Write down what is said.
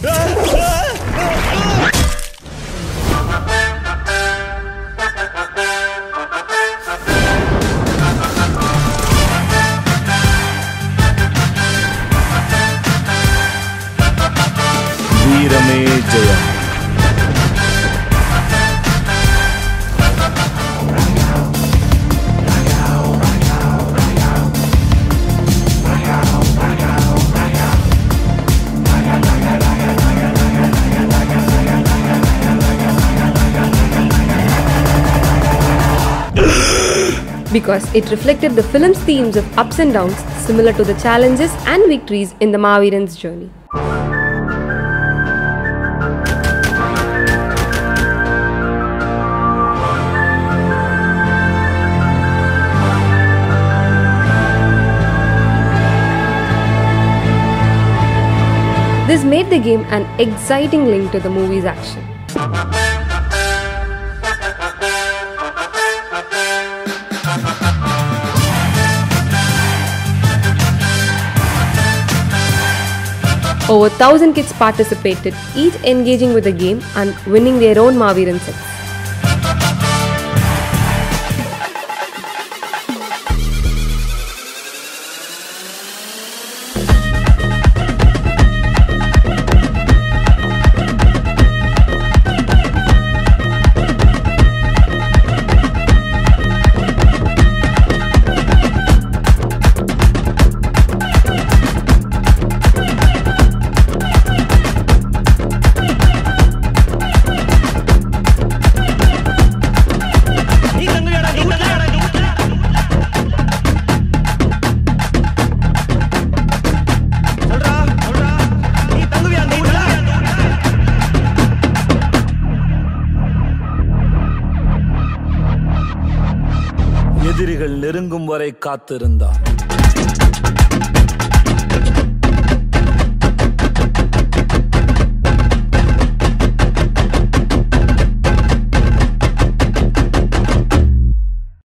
வீரமே Jayam. Because it reflected the film's themes of ups and downs, similar to the challenges and victories in the Maaveeran's journey. This made the game an exciting link to the movie's action. Over 1,000 kids participated, each engaging with the game and winning their own Maaveeran sets. எதிரிகள் நெருங்கும் வரை காத்திருந்தார்.